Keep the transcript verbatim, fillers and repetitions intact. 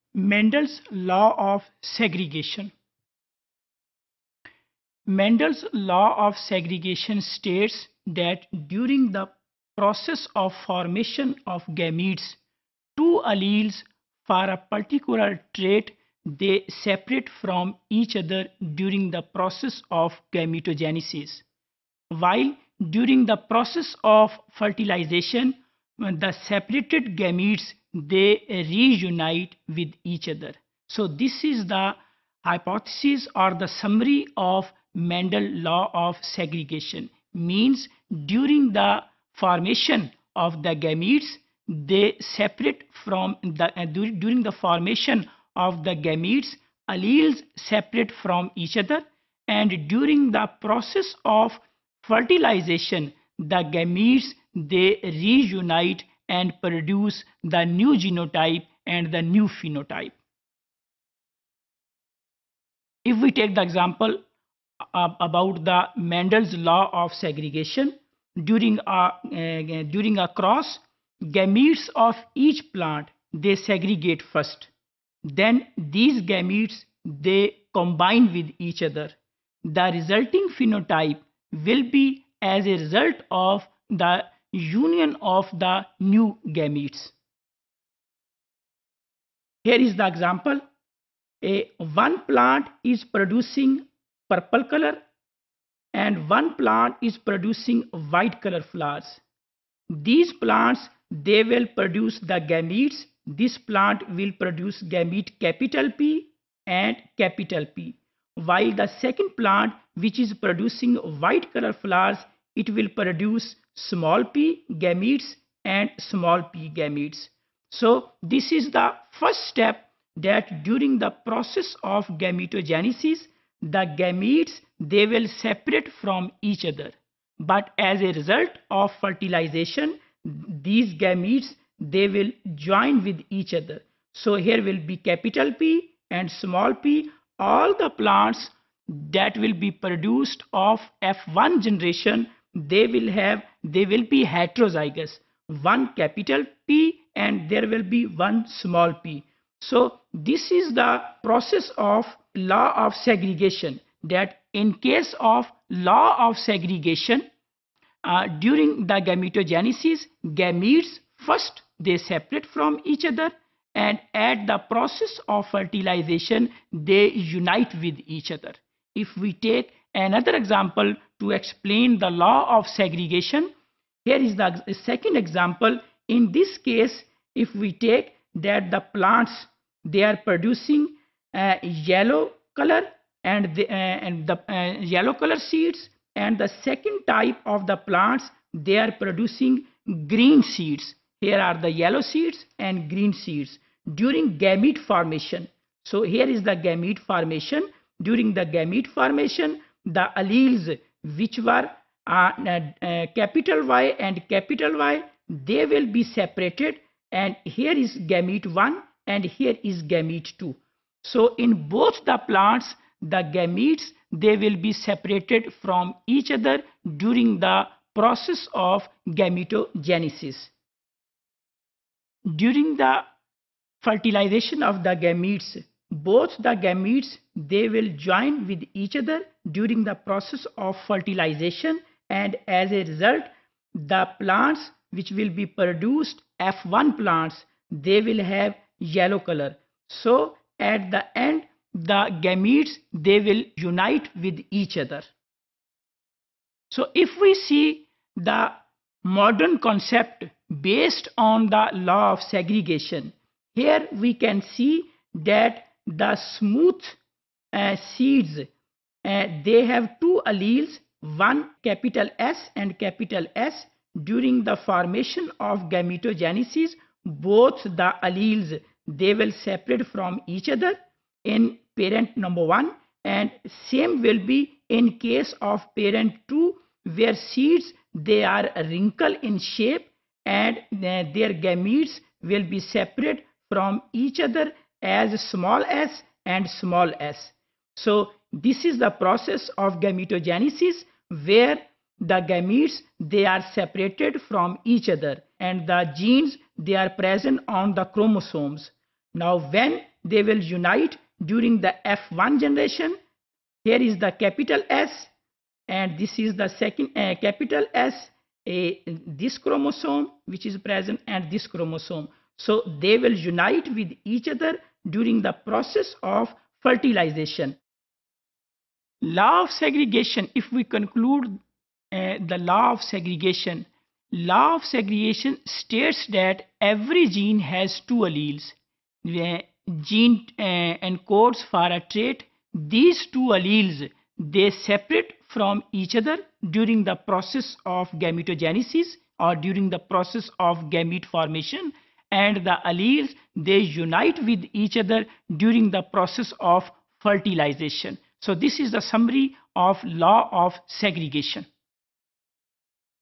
Mendel's law of segregation. Mendel's law of segregation states that during the process of formation of gametes, two alleles for a particular trait they separate from each other during the process of gametogenesis, while during the process of fertilization the separated gametes they reunite with each other. So this is the hypothesis or the summary of Mendel law of segregation. Means during the formation of the gametes they separate from the uh, during the formation of the gametes alleles separate from each other, and during the process of fertilization the gametes they reunite and produce the new genotype and the new phenotype. If we take the example uh, about the Mendel's law of segregation, during a, uh, during a cross, gametes of each plant they segregate first. Then these gametes they combine with each other. The resulting phenotype will be as a result of the union of the new gametes. Here is the example. A one plant is producing purple color and one plant is producing white color flowers. These plants they will produce the gametes. This plant will produce gamete capital P and capital P, while the second plant which is producing white color flowers it will produce small p gametes and small p gametes. So this is the first step, that during the process of gametogenesis the gametes they will separate from each other, but as a result of fertilization these gametes they will join with each other. So here will be capital P and small p. All the plants that will be produced of F one generation they will have they will be heterozygous, one capital P and there will be one small p. So this is the process of law of segregation, that in case of law of segregation uh, during the gametogenesis gametes first they separate from each other, and at the process of fertilization they unite with each other. If we take another example to explain the law of segregation, here is the second example. In this case, if we take that the plants they are producing uh, yellow color and the, uh, and the uh, yellow color seeds, and the second type of the plants they are producing green seeds. Here are the yellow seeds and green seeds during gamete formation. So here is the gamete formation. During the gamete formation the alleles which were uh, uh, capital Y and capital Y they will be separated, and here is gamete one and here is gamete two. So in both the plants the gametes they will be separated from each other during the process of gametogenesis. During the fertilization of the gametes, both the gametes they will join with each other during the process of fertilization, and as a result the plants which will be produced F one plants they will have yellow color. So at the end the gametes they will unite with each other. So if we see the modern concept based on the law of segregation, here we can see that the smooth uh, seeds uh, they have two alleles, one capital S and capital S. During the formation of gametogenesis both the alleles they will separate from each other in parent number one, and same will be in case of parent two, where seeds they are wrinkle in shape and their gametes will be separate from each other as small s and small s. So this is the process of gametogenesis, where the gametes they are separated from each other and the genes they are present on the chromosomes. Now when they will unite during the F one generation. Here is the capital S, and this is the second uh, capital S, a, this chromosome which is present and this chromosome. So they will unite with each other during the process of fertilization. Law of segregation, if we conclude uh, the law of segregation, law of segregation states that every gene has two alleles. The gene uh, encodes for a trait. These two alleles, they separate from each other during the process of gametogenesis or during the process of gamete formation, and the alleles, they unite with each other during the process of fertilization. So this is the summary of law of segregation.